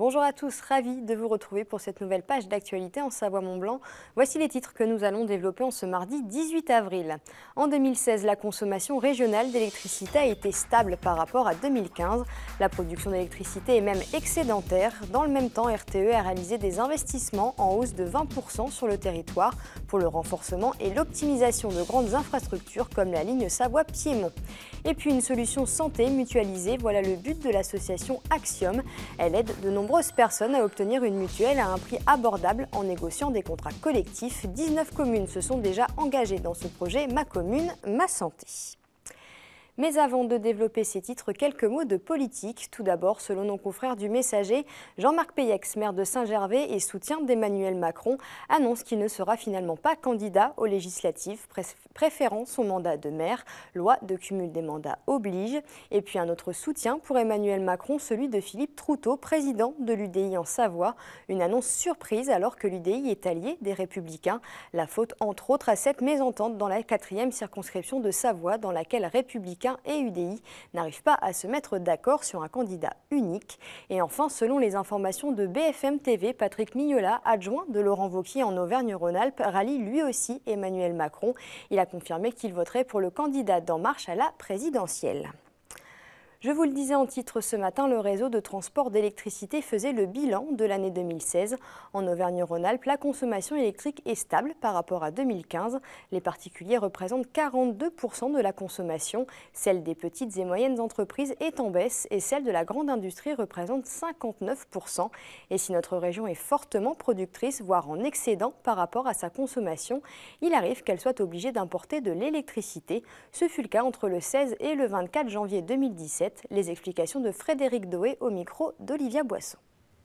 Bonjour à tous, ravi de vous retrouver pour cette nouvelle page d'actualité en Savoie-Mont-Blanc. Voici les titres que nous allons développer en ce mardi 18 avril. En 2016, la consommation régionale d'électricité a été stable par rapport à 2015. La production d'électricité est même excédentaire. Dans le même temps, RTE a réalisé des investissements en hausse de 20% sur le territoire pour le renforcement et l'optimisation de grandes infrastructures comme la ligne Savoie-Piémont. Et puis une solution santé mutualisée, voilà le but de l'association Axiom. Elle aide de nombreuses personnes à obtenir une mutuelle à un prix abordable en négociant des contrats collectifs. 19 communes se sont déjà engagées dans ce projet Ma Commune, Ma Santé. Mais avant de développer ces titres, quelques mots de politique. Tout d'abord, selon nos confrères du Messager, Jean-Marc Peyex, maire de Saint-Gervais et soutien d'Emmanuel Macron, annonce qu'il ne sera finalement pas candidat aux législatives, préférant son mandat de maire. Loi de cumul des mandats oblige. Et puis un autre soutien pour Emmanuel Macron, celui de Philippe Troutot, président de l'UDI en Savoie. Une annonce surprise alors que l'UDI est allié des Républicains. La faute entre autres à cette mésentente dans la 4e circonscription de Savoie, dans laquelle Républicains et UDI n'arrivent pas à se mettre d'accord sur un candidat unique. Et enfin, selon les informations de BFM TV, Patrick Mignola, adjoint de Laurent Wauquiez en Auvergne-Rhône-Alpes, rallie lui aussi Emmanuel Macron. Il a confirmé qu'il voterait pour le candidat d'En Marche à la présidentielle. Je vous le disais en titre ce matin, le réseau de transport d'électricité faisait le bilan de l'année 2016. En Auvergne-Rhône-Alpes, la consommation électrique est stable par rapport à 2015. Les particuliers représentent 42% de la consommation. Celle des petites et moyennes entreprises est en baisse et celle de la grande industrie représente 59%. Et si notre région est fortement productrice, voire en excédent par rapport à sa consommation, il arrive qu'elle soit obligée d'importer de l'électricité. Ce fut le cas entre le 16 et le 24 janvier 2017. Les explications de Frédéric Doé au micro d'Olivia Boisson.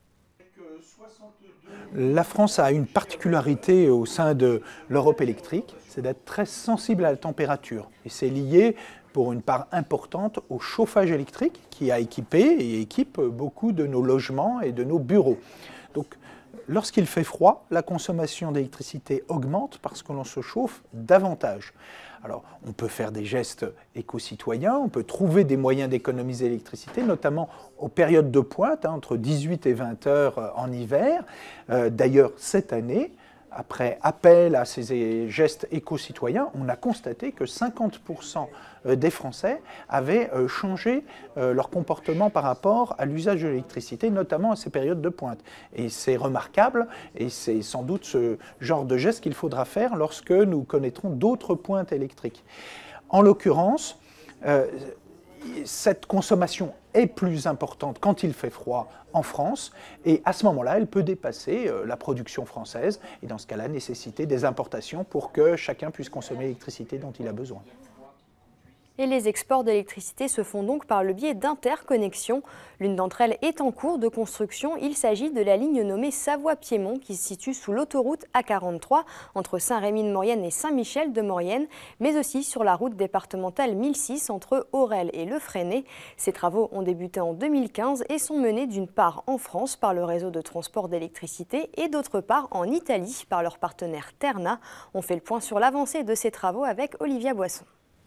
La France a une particularité au sein de l'Europe électrique, c'est d'être très sensible à la température. Et c'est lié pour une part importante au chauffage électrique qui a équipé et équipe beaucoup de nos logements et de nos bureaux. Donc, lorsqu'il fait froid, la consommation d'électricité augmente parce que l'on se chauffe davantage. Alors, on peut faire des gestes éco-citoyens, on peut trouver des moyens d'économiser l'électricité, notamment aux périodes de pointe, entre 18 et 20 heures en hiver. D'ailleurs, cette année, après appel à ces gestes éco-citoyens, on a constaté que 50% des Français avaient changé leur comportement par rapport à l'usage de l'électricité, notamment à ces périodes de pointe. Et c'est remarquable, et c'est sans doute ce genre de geste qu'il faudra faire lorsque nous connaîtrons d'autres pointes électriques. En l'occurrence, cette consommation est plus importante quand il fait froid en France et à ce moment-là, elle peut dépasser la production française et dans ce cas-là, nécessiter des importations pour que chacun puisse consommer l'électricité dont il a besoin. Et les exports d'électricité se font donc par le biais d'interconnexions. L'une d'entre elles est en cours de construction. Il s'agit de la ligne nommée Savoie-Piémont qui se situe sous l'autoroute A43 entre Saint-Rémy-de-Maurienne et Saint-Michel-de-Maurienne, mais aussi sur la route départementale 1006 entre Aurel et Le Fresnay. Ces travaux ont débuté en 2015 et sont menés d'une part en France par le réseau de transport d'électricité et d'autre part en Italie par leur partenaire Terna. On fait le point sur l'avancée de ces travaux avec Olivia Boisson.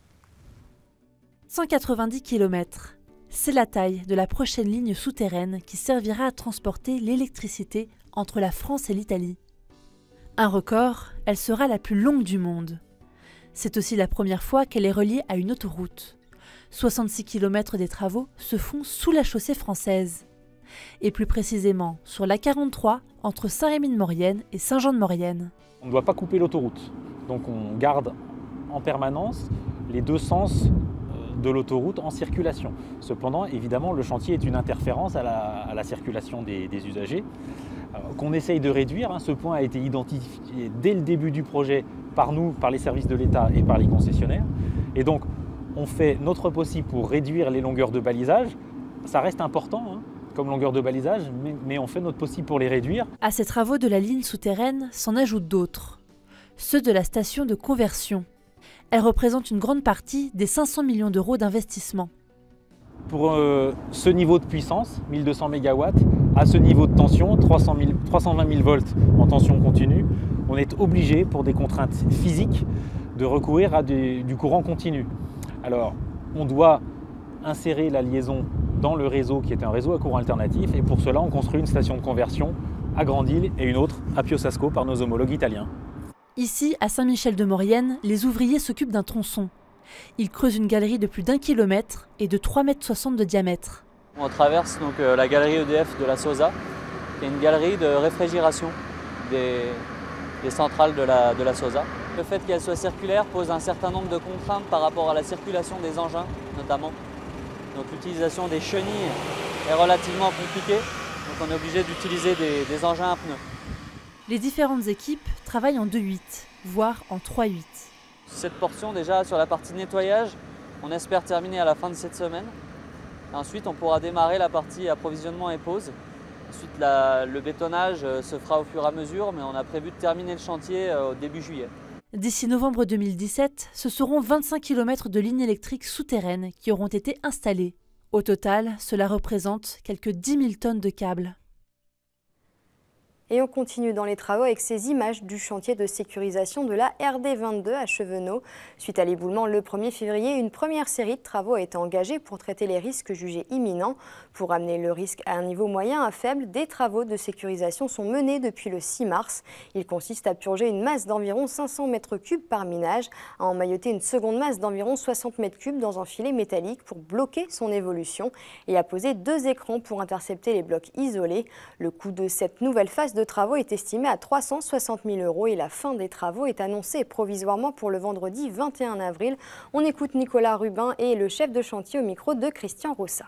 190 km, c'est la taille de la prochaine ligne souterraine qui servira à transporter l'électricité entre la France et l'Italie. Un record, elle sera la plus longue du monde. C'est aussi la première fois qu'elle est reliée à une autoroute. 66 km des travaux se font sous la chaussée française. Et plus précisément sur la 43 entre Saint-Rémy-de-Maurienne et Saint-Jean-de-Maurienne. On ne doit pas couper l'autoroute, donc on garde en permanence les deux sens de l'autoroute en circulation. Cependant, évidemment, le chantier est une interférence à la circulation des usagers qu'on essaye de réduire. Ce point a été identifié dès le début du projet par nous, par les services de l'État et par les concessionnaires. Et donc, on fait notre possible pour réduire les longueurs de balisage. Ça reste important comme longueur de balisage, mais on fait notre possible pour les réduire. À ces travaux de la ligne souterraine s'en ajoutent d'autres. Ceux de la station de conversion. Elle représente une grande partie des 500 millions d'euros d'investissement. Pour ce niveau de puissance, 1200 MW, à ce niveau de tension, 320 000 volts en tension continue, on est obligé, pour des contraintes physiques, de recourir à du courant continu. Alors, on doit insérer la liaison dans le réseau qui est un réseau à courant alternatif. Et pour cela, on construit une station de conversion à Grandîle et une autre à Piossasco par nos homologues italiens. Ici, à Saint-Michel-de-Maurienne, les ouvriers s'occupent d'un tronçon. Ils creusent une galerie de plus d'1 kilomètre et de 3,60 m de diamètre. On traverse donc la galerie EDF de la SOSA, qui est une galerie de réfrigération des centrales de la SOSA. Le fait qu'elle soit circulaire pose un certain nombre de contraintes par rapport à la circulation des engins, notamment. Donc l'utilisation des chenilles est relativement compliquée, donc on est obligé d'utiliser des engins à pneus. Les différentes équipes travaillent en 2-8, voire en 3-8. Cette portion, déjà sur la partie nettoyage, on espère terminer à la fin de cette semaine. Ensuite, on pourra démarrer la partie approvisionnement et pose. Ensuite, le bétonnage se fera au fur et à mesure, mais on a prévu de terminer le chantier au début juillet. D'ici novembre 2017, ce seront 25 km de lignes électriques souterraines qui auront été installées. Au total, cela représente quelques 10 000 tonnes de câbles. Et on continue dans les travaux avec ces images du chantier de sécurisation de la RD22 à Chevenot. Suite à l'éboulement le 1er février, une première série de travaux a été engagée pour traiter les risques jugés imminents. Pour amener le risque à un niveau moyen à faible, des travaux de sécurisation sont menés depuis le 6 mars. Il consiste à purger une masse d'environ 500 m3 par minage, à emmailloter une seconde masse d'environ 60 m3 dans un filet métallique pour bloquer son évolution et à poser 2 écrans pour intercepter les blocs isolés. Le coût de cette nouvelle phase de travaux est estimé à 360 000 € et la fin des travaux est annoncée provisoirement pour le vendredi 21 avril. On écoute Nicolas Rubin et le chef de chantier au micro de Christian Rossa.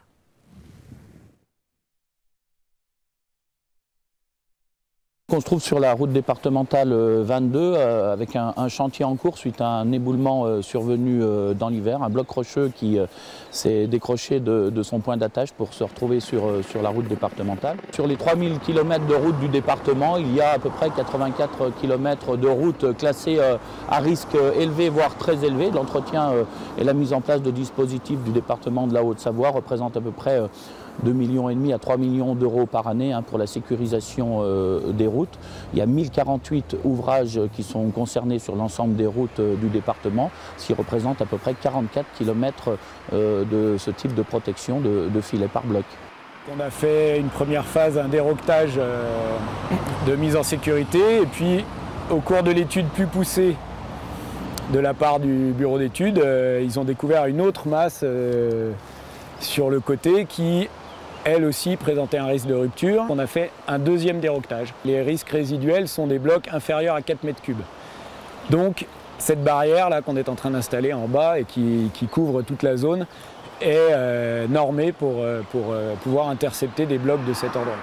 On se trouve sur la route départementale 22 avec un chantier en cours suite à un éboulement survenu dans l'hiver, un bloc rocheux qui s'est décroché de son point d'attache pour se retrouver sur la route départementale. Sur les 3000 km de route du département, il y a à peu près 84 km de route classées à risque élevé, voire très élevé. L'entretien et la mise en place de dispositifs du département de la Haute-Savoie représentent à peu près 2,5 millions à 3 millions d'euros par année pour la sécurisation des routes. Il y a 1048 ouvrages qui sont concernés sur l'ensemble des routes du département, ce qui représente à peu près 44 km de ce type de protection de filets par bloc. On a fait une première phase, un déroquetage de mise en sécurité, et puis au cours de l'étude plus poussée de la part du bureau d'études, ils ont découvert une autre masse sur le côté qui, elle aussi, présentait un risque de rupture. On a fait un deuxième déroquetage. Les risques résiduels sont des blocs inférieurs à 4 m3. Donc cette barrière là qu'on est en train d'installer en bas et qui couvre toute la zone est normée pour pouvoir intercepter des blocs de cet ordre.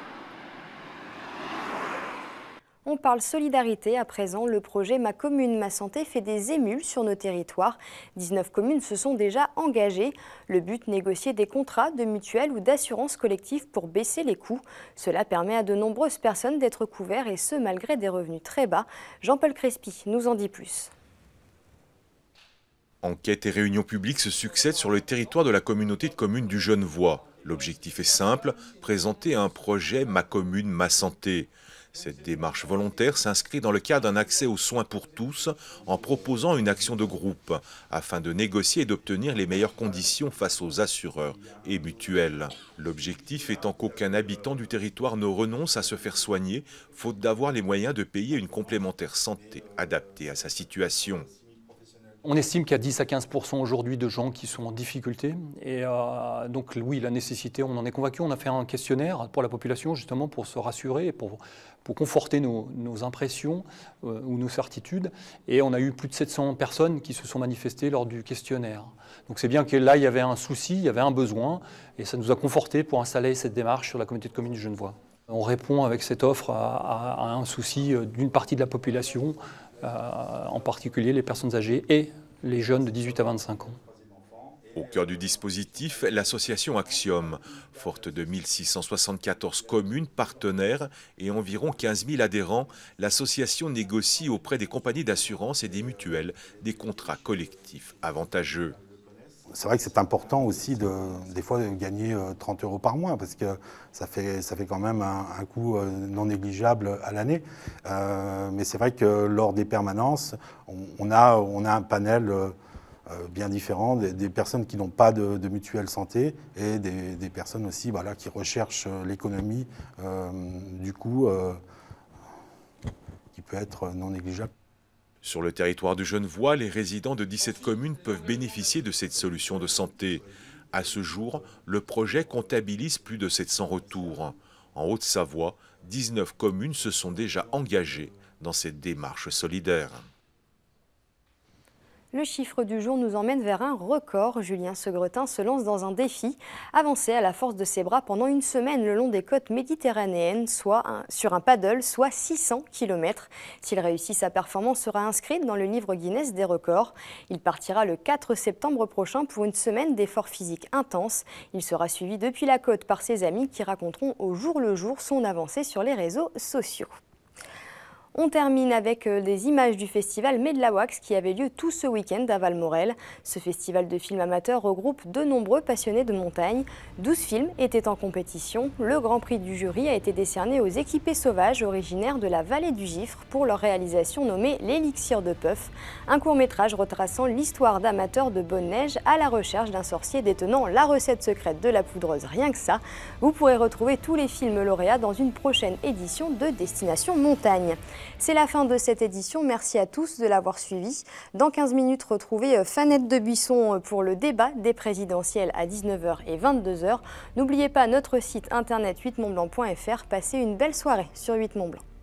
On parle solidarité à présent. Le projet Ma Commune, Ma Santé fait des émules sur nos territoires. 19 communes se sont déjà engagées. Le but, négocier des contrats de mutuelle ou d'assurance collective pour baisser les coûts. Cela permet à de nombreuses personnes d'être couverts et ce, malgré des revenus très bas. Jean-Paul Crespi nous en dit plus. Enquêtes et réunions publiques se succèdent sur le territoire de la communauté de communes du Genevois. L'objectif est simple, présenter un projet Ma Commune, Ma Santé. Cette démarche volontaire s'inscrit dans le cadre d'un accès aux soins pour tous en proposant une action de groupe afin de négocier et d'obtenir les meilleures conditions face aux assureurs et mutuelles. L'objectif étant qu'aucun habitant du territoire ne renonce à se faire soigner faute d'avoir les moyens de payer une complémentaire santé adaptée à sa situation. On estime qu'il y a 10 à 15% aujourd'hui de gens qui sont en difficulté. Et donc oui, la nécessité, on en est convaincu. On a fait un questionnaire pour la population justement pour se rassurer, pour conforter nos impressions ou nos certitudes. Et on a eu plus de 700 personnes qui se sont manifestées lors du questionnaire. Donc c'est bien que là, il y avait un souci, il y avait un besoin. Et ça nous a confortés pour installer cette démarche sur la communauté de communes du Genevois. On répond avec cette offre à un souci d'une partie de la population, en particulier les personnes âgées et les jeunes de 18 à 25 ans. Au cœur du dispositif, l'association Axiom, forte de 1674 communes partenaires et environ 15 000 adhérents, l'association négocie auprès des compagnies d'assurance et des mutuelles des contrats collectifs avantageux. C'est vrai que c'est important aussi des fois de gagner 30 € par mois parce que ça fait quand même un coût non négligeable à l'année. Mais c'est vrai que lors des permanences, on a un panel bien différents, des personnes qui n'ont pas de mutuelle santé et des personnes aussi voilà, qui recherchent l'économie, du coup, qui peut être non négligeable. Sur le territoire du Genevois, les résidents de 17 communes peuvent bénéficier de cette solution de santé. À ce jour, le projet comptabilise plus de 700 retours. En Haute-Savoie, 19 communes se sont déjà engagées dans cette démarche solidaire. Le chiffre du jour nous emmène vers un record. Julien Segretin se lance dans un défi, avancer à la force de ses bras pendant une semaine le long des côtes méditerranéennes, sur un paddle, soit 600 km. S'il réussit, sa performance sera inscrite dans le livre Guinness des records. Il partira le 4 septembre prochain pour une semaine d'efforts physiques intenses. Il sera suivi depuis la côte par ses amis qui raconteront au jour le jour son avancée sur les réseaux sociaux. On termine avec des images du festival Medlawax qui avait lieu tout ce week-end à Valmorel. Ce festival de films amateurs regroupe de nombreux passionnés de montagne. 12 films étaient en compétition. Le grand prix du jury a été décerné aux équipés sauvages originaires de la vallée du Gifre pour leur réalisation nommée L'Élixir de Peuf, un court-métrage retraçant l'histoire d'amateurs de bonne neige à la recherche d'un sorcier détenant la recette secrète de la poudreuse, rien que ça. Vous pourrez retrouver tous les films lauréats dans une prochaine édition de Destination Montagne. C'est la fin de cette édition, merci à tous de l'avoir suivi. Dans 15 minutes, retrouvez Fanette de Buisson pour le débat des présidentielles à 19h et 22h. N'oubliez pas notre site internet 8montblanc.fr, passez une belle soirée sur 8 Mont Blanc.